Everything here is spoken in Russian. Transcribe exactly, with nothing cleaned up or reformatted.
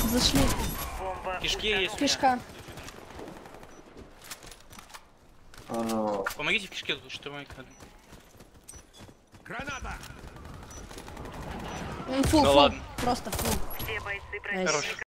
зашли. Кишки есть. Кишка. А, Помогите в кишке, тут штурмовик надо. Граната! Фу, Да фу. ладно. Просто фу. Все бойцы Найс. Хорош.